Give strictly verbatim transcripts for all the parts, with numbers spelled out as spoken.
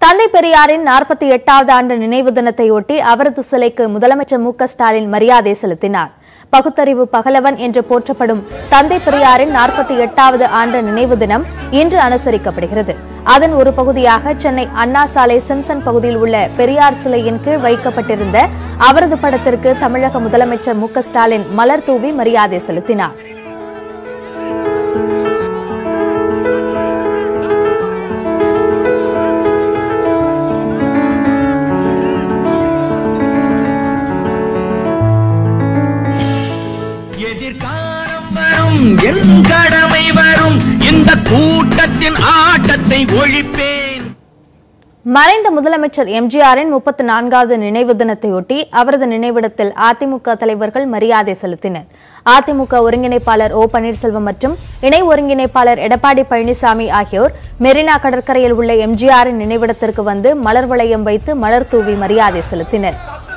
தந்தை பெரியாரின் நாற்பத்தி எட்டாவது ஆண்டு நினைவு தினத்தையொட்டி அவரது சிலைக்கு முதலமைச்சர் எம் கே ஸ்டாலின் மரியாதை செலுத்தினார். பகுத்தறிவு பகலவன் என்று போற்றப்படும் தந்தை பெரியாரின் நாற்பத்தி எட்டாவது ஆண்டு நினைவு தினம் இன்று அனுசரிக்கப்படுகிறது. அதன் ஒரு பகுதியாக சென்னை அண்ணா சாலை சிம்சன் பகுதியில் உள்ள பெரியார் சிலையின் கீழ் வைக்கப்பட்டிருந்த அவரது படத்திற்கு தமிழக முதலமைச்சர் எம் கே ஸ்டாலின் மலர் தூவி மரியாதை செலுத்தினார். என் கடமை வரும் இந்த கூட்டத்தின் ஆட்டத்தை ஒழிப்பேன். மறைந்த முதலமைச்சர் எம் ஜி ஆரின் முப்பத்தி நான்காவது நினைவு தினத்தையொட்டி அவரது நினைவிடத்தில் அதிமுக தலைவர்கள் மரியாதை செலுத்தினர். அதிமுக ஒருங்கிணைப்பாளர் ஓ பன்னீர்செல்வம் மற்றும் இணை ஒருங்கிணைப்பாளர் எடப்பாடி பழனிசாமி ஆகியோர் மெரினா கடற்கரையில் உள்ள எம் ஜி ஆரின் நினைவிடத்திற்கு வந்து மலர் வளையம் வைத்து மலர் தூவி மரியாதை செலுத்தினர்.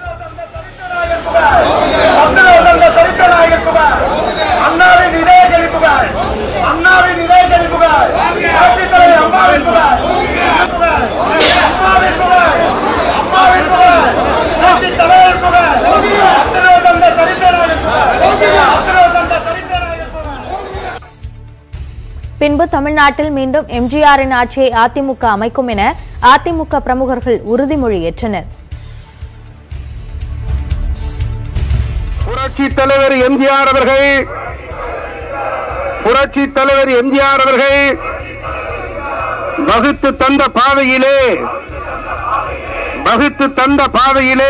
பின்பு தமிழ்நாட்டில் மீண்டும் எம் ஜி ஆரின் ஆட்சியை அதிமுக அமைக்கும் என அதிமுக பிரமுகர்கள் உறுதிமொழி ஏற்றனர். புரட்சி தலைவர் எம்ஜிஆர் அவர்கள் புரட்சி தலைவர் எம்ஜிஆர் அவர்கள் வகுத்து தந்த பாதையிலே வகுத்து தந்த பாதையிலே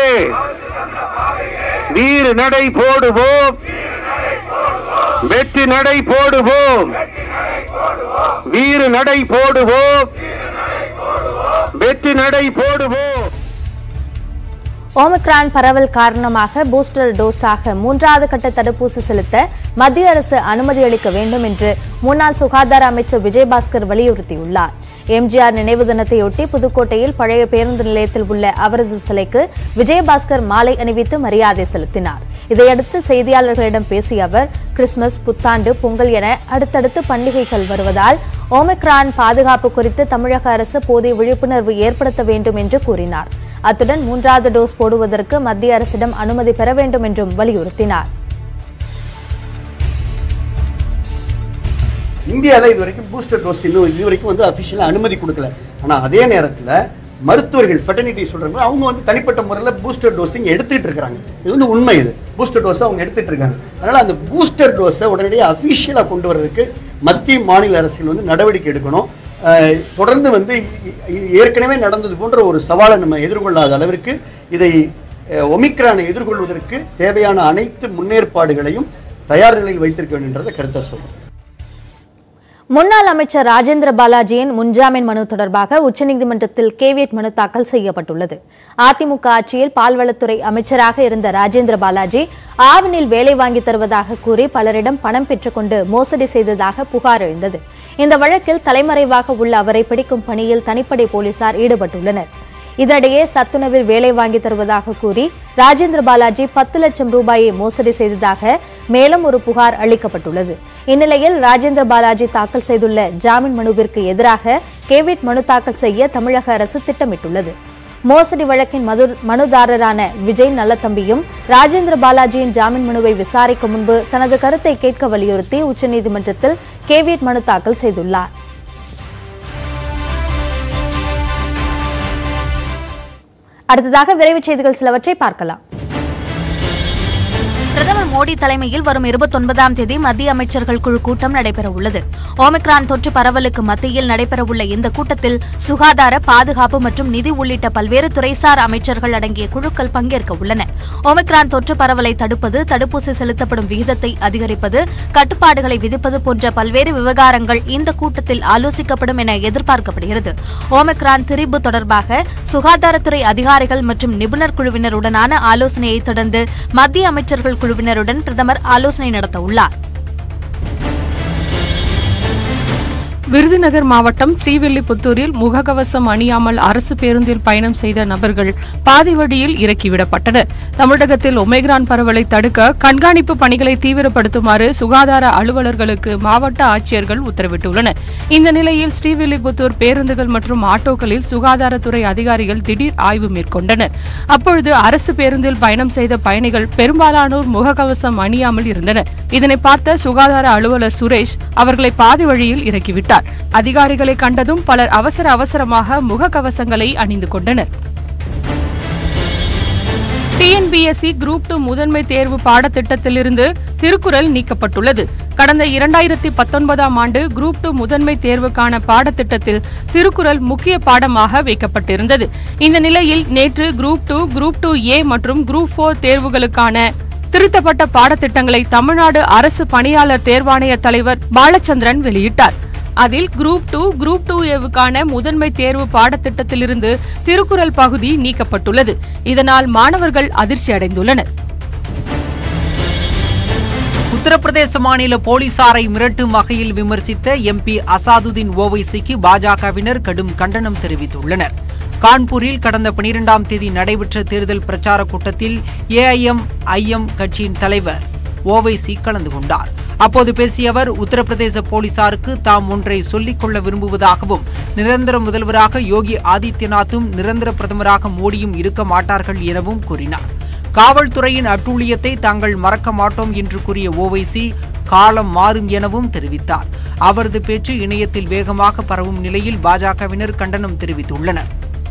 வீறு நடை போடுவோம், வெற்றி நடை போடுவோம், வீறு நடை போடுவோம், வெற்றி நடை போடுவோம். ஓமிக்ரான் பரவல் காரணமாக பூஸ்டர் டோஸாக மூன்றாவது கட்ட தடுப்பூசி செலுத்த மத்திய அரசு அனுமதி அளிக்க வேண்டும் என்று முன்னாள் சுகாதார அமைச்சர் விஜயபாஸ்கர் வலியுறுத்தியுள்ளார். எம் ஜி ஆர் நினைவு தினத்தையொட்டி புதுக்கோட்டையில் பழைய பேருந்து நிலையத்தில் உள்ள அவரது சிலைக்கு விஜயபாஸ்கர் மாலை அணிவித்து மரியாதை செலுத்தினார். இதையடுத்து செய்தியாளர்களிடம் பேசிய அவர், கிறிஸ்துமஸ், புத்தாண்டு, பொங்கல் என அடுத்தடுத்து பண்டிகைகள் வருவதால் ஓமிக்ரான் பாதுகாப்பு குறித்து தமிழக அரசு போதிய விழிப்புணர்வு ஏற்படுத்த வேண்டும் என்று கூறினார். அத்துடன் மூன்றாவது டோஸ் போடுவதற்கு மத்திய அரசிடம் அனுமதி பெற வேண்டும் என்றும் வலியுறுத்தினார். இந்தியாவில் இதுவரைக்கும் பூஸ்டர் டோஸ் இன்னும் இதுவரைக்கும் வந்து அஃபிஷியலாக அனுமதி கொடுக்கல. ஆனால் அதே நேரத்தில் மருத்துவர்கள் ஃபெட்டர்னிட்டி சொல்கிறாங்க, அவங்க வந்து தனிப்பட்ட முறையில் பூஸ்டர் டோஸிங் எடுத்துகிட்டு இருக்கிறாங்க. இது வந்து உண்மை. இது பூஸ்டர் டோஸை அவங்க எடுத்துகிட்டு இருக்காங்க. அதனால் அந்த பூஸ்டர் டோஸை உடனடியாக அஃபிஷியலாக கொண்டு வர்றதுக்கு மத்திய மாநில அரசுகள் வந்து நடவடிக்கை எடுக்கணும். தொடர்ந்து வந்து ஏற்கனவே நடந்தது போன்ற ஒரு சவாலை நம்ம எதிர்கொள்ளாத அளவிற்கு இதை ஒமிக்ரானை எதிர்கொள்வதற்கு தேவையான அனைத்து முன்னேற்பாடுகளையும் தயார் நிலையில் வைத்திருக்க வேண்டும் என்றதை கருத்தை சொல்றோம். முன்னாள் அமைச்சர் ராஜேந்திர பாலாஜியின் முன்ஜாமீன் மனு தொடர்பாக உச்சநீதிமன்றத்தில் கேவியட் மனு தாக்கல் செய்யப்பட்டுள்ளது. அதிமுக ஆட்சியில் பால்வளத்துறை அமைச்சராக இருந்த ராஜேந்திர பாலாஜி ஆவணில் வேலை வாங்கி தருவதாக கூறி பலரிடம் பணம் பெற்றுக்கொண்டு மோசடி செய்ததாக புகார் எழுந்தது. இந்த வழக்கில் தலைமறைவாக உள்ள அவரை பிடிக்கும் பணியில் தனிப்படை போலீசார் ஈடுபட்டுள்ளனர். இதனிடையே சத்துணவில் வேலை வாங்கி தருவதாக கூறி ராஜேந்திர பாலாஜி பத்து லட்சம் ரூபாயை மோசடி செய்ததாக மேலும் ஒரு புகார் அளிக்கப்பட்டுள்ளது. இந்நிலையில் ராஜேந்திர பாலாஜி தாக்கல் செய்துள்ள ஜாமீன் மனுவிற்கு எதிராக கேவிட் மனு தாக்கல் செய்ய தமிழக அரசு திட்டமிட்டுள்ளது. மோசடி வழக்கின் மனுதாரரான விஜய் நல்லதம்பியும் ராஜேந்திர பாலாஜியின் ஜாமீன் மனுவை விசாரிக்கும் முன்பு தனது கருத்தை கேட்க வலியுறுத்தி உச்சநீதிமன்றத்தில் கேவிட் மனு தாக்கல் செய்துள்ளார். அடுத்ததாக விரைவுச் செய்திகள் சிலவற்றை பார்க்கலாம். பிரதமர் மோடி தலைமையில் வரும் இருபத்தி ஒன்பதாம் தேதி மத்திய அமைச்சர்கள் குழு கூட்டம் நடைபெறவுள்ளது. ஓமிக்ரான் தொற்று பரவலுக்கு மத்தியில் நடைபெறவுள்ள இந்த கூட்டத்தில் சுகாதார, பாதுகாப்பு மற்றும் நிதி உள்ளிட்ட பல்வேறு துறைசார் அமைச்சர்கள் அடங்கிய குழுக்கள் பங்கேற்க உள்ளன. ஓமிக்ரான் தொற்று பரவலை தடுப்பது, தடுப்பூசி செலுத்தப்படும் விகிதத்தை அதிகரிப்பது, கட்டுப்பாடுகளை விதிப்பது போன்ற பல்வேறு விவகாரங்கள் இந்த கூட்டத்தில் ஆலோசிக்கப்படும் என எதிர்பார்க்கப்படுகிறது. ஓமிக்ரான் திரிபு தொடர்பாக சுகாதாரத்துறை அதிகாரிகள் மற்றும் நிபுணர் குழுவினருடனான ஆலோசனையை தொடர்ந்து மத்திய அமைச்சர்கள் குழுவினருடன் பிரதமர் ஆலோசனை நடத்த உள்ளார். விருதுநகர் மாவட்டம் ஸ்ரீவில்லிபுத்தூரில் முகக்கவசம் அணியாமல் அரசு பேருந்தில் பயணம் செய்த நபர்கள் பாதி வழியில் இறக்கிவிடப்பட்டனர். தமிழகத்தில் ஒமைக்ரான் பரவலை தடுக்க கண்காணிப்பு பணிகளை தீவிரப்படுத்துமாறு சுகாதார அலுவலர்களுக்கு மாவட்ட ஆட்சியர்கள் உத்தரவிட்டுள்ளனர். இந்த நிலையில் ஸ்ரீவில்லிபுத்தூர் பேருந்துகள் மற்றும் ஆட்டோக்களில் சுகாதாரத்துறை அதிகாரிகள் திடீர் ஆய்வு மேற்கொண்டனர். அப்பொழுது அரசு பேருந்தில் பயணம் செய்த பயணிகள் பெரும்பாலானோர் முகக்கவசம் அணியாமல் இருந்தனர். இதனை பார்த்த சுகாதார அலுவலர் சுரேஷ் அவர்களை பாதி வழியில் இறக்கிவிட்டார். அதிகாரிகளை கண்டதும் பலர் அவசர அவசரமாக முகக்கவசங்களை அணிந்து கொண்டனர். டிஎன்பிஎஸ்சி குரூப் டூ முதன்மை தேர்வு பாடத்திட்டத்திலிருந்து திருக்குறள் நீக்கப்பட்டுள்ளது. கடந்த இரண்டாயிரத்தி பத்தொன்பதாம் ஆண்டு குரூப் டூ முதன்மை தேர்வுக்கான பாடத்திட்டத்தில் திருக்குறள் முக்கிய பாடமாக வைக்கப்பட்டிருந்தது. இந்த நிலையில் நேற்று group two, group two A மற்றும் குரூப் போர் தேர்வுகளுக்கான திருத்தப்பட்ட பாடத்திட்டங்களை தமிழ்நாடு அரசு பணியாளர் தேர்வாணைய தலைவர் பாலச்சந்திரன் வெளியிட்டார். அதில் குரூப் டூ, குரூப் டூ ஏவுக்கான முதன்மை தேர்வு பாடத்திட்டத்திலிருந்து திருக்குறள் பகுதி நீக்கப்பட்டுள்ளது. இதனால் மாணவர்கள் அதிர்ச்சி அடைந்துள்ளனர். உத்தரப்பிரதேச மாநில போலீசாரை மிரட்டும் வகையில் விமர்சித்த எம்பி அசாதுதீன் ஓவைசிக்கு பாஜகவினர் கடும் கண்டனம் தெரிவித்துள்ளனர். கான்பூரில் கடந்த பனிரெண்டாம் தேதி நடைபெற்ற தேர்தல் பிரச்சார கூட்டத்தில் ஏஐஎம் ஐஎம் கட்சியின் தலைவர் ஓவைசி கலந்து கொண்டார். அப்போது பேசிய அவர், உத்தரப்பிரதேச போலீசாருக்கு தாம் ஒன்றை சொல்லிக் கொள்ள விரும்புவதாகவும் நிரந்தர முதல்வராக யோகி ஆதித்யநாத்தும் நிரந்தர பிரதமராக மோடியும் இருக்க மாட்டார்கள் எனவும் கூறினார். காவல்துறையின் அட்டூழியத்தை தாங்கள் மறக்க மாட்டோம் என்று கூறிய ஓவைசி காலம் மாறும் எனவும் தெரிவித்தார். அவரது பேச்சு இணையத்தில் வேகமாக பரவும் நிலையில் பாஜகவினர் கண்டனம் தெரிவித்துள்ளனர்.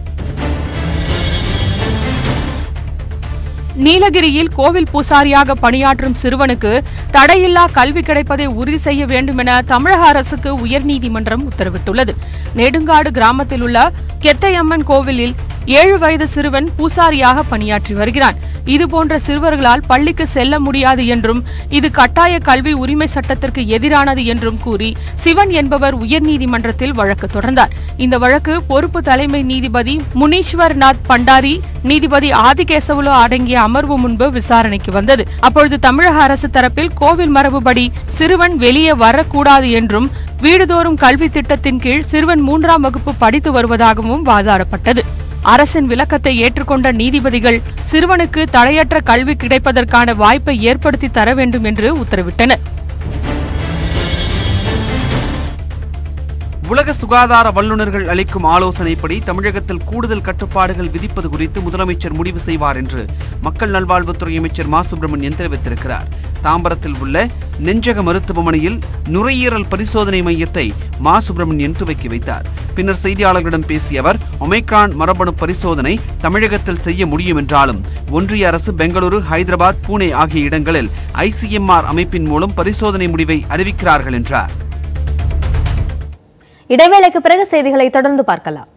நீலகிரியில் கோவில் பூசாரியாக பணியாற்றும் சிறுவனுக்கு தடையில்லா கல்வி கிடைப்பதை உறுதி செய்ய வேண்டும் என தமிழக அரசுக்கு உயர்நீதிமன்றம் உத்தரவிட்டுள்ளது. நெடுங்காடு கிராமத்தில் உள்ள கெத்தையம்மன் கோவிலில் ஏழு வயது சிறுவன் பூசாரியாக பணியாற்றி வருகிறான். இதுபோன்ற சிறுவர்களால் பள்ளிக்கு செல்ல முடியாது என்றும் இது கட்டாய கல்வி உரிமை சட்டத்திற்கு எதிரானது என்றும் கூறி சிவன் என்பவர் உயர்நீதிமன்றத்தில் வழக்கு தொடர்ந்தார். இந்த வழக்கு பொறுப்பு தலைமை நீதிபதி முனீஸ்வர் நாத் பண்டாரி, நீதிபதி ஆதிகேசவுலு அடங்கிய அமர்வு முன்பு விசாரணைக்கு வந்தது. அப்பொழுது தமிழக அரசு தரப்பில் கோவில் மரபுபடி சிறுவன் வெளியே வரக்கூடாது என்றும் வீடுதோறும் கல்வி திட்டத்தின் கீழ் சிறுவன் மூன்றாம் வகுப்பு படித்து வருவதாகவும் வாதாடப்பட்டது. அரசின் விளக்கத்தை ஏற்றுக்கொண்ட நீதிபதிகள் சிறுவனுக்கு தடையற்ற கல்வி கிடைப்பதற்கான வாய்ப்பை ஏற்படுத்தி தர வேண்டும் என்று உத்தரவிட்டனர். உலக சுகாதார வல்லுநர்கள் அளிக்கும் ஆலோசனைப்படி தமிழகத்தில் கூடுதல் கட்டுப்பாடுகள் விதிப்பது குறித்து முதலமைச்சர் முடிவு செய்வார் என்று மக்கள் நல்வாழ்வுத்துறை அமைச்சர் மா சுப்பிரமணியன் தெரிவித்திருக்கிறார். தாம்பரத்தில் உள்ள நெஞ்சக மருத்துவமனையில் நுரையீரல் பரிசோதனை மையத்தை மா சுப்பிரமணியன் துவக்கி வைத்தார். பின்னர் செய்தியாளர்களிடம் பேசிய அவர், ஒமைக்ரான் மரபணு பரிசோதனை தமிழகத்தில் செய்ய முடியும் என்றாலும் ஒன்றிய அரசு பெங்களூரு, ஹைதராபாத், பூனே ஆகிய இடங்களில் ஐசிஎம்ஆர் அமைப்பின் மூலம் பரிசோதனை முடிவை அறிவிக்கிறார்கள் என்றார். இடைவேளைக்கு பிறகு செய்திகளை தொடர்ந்து பார்க்கலாம்.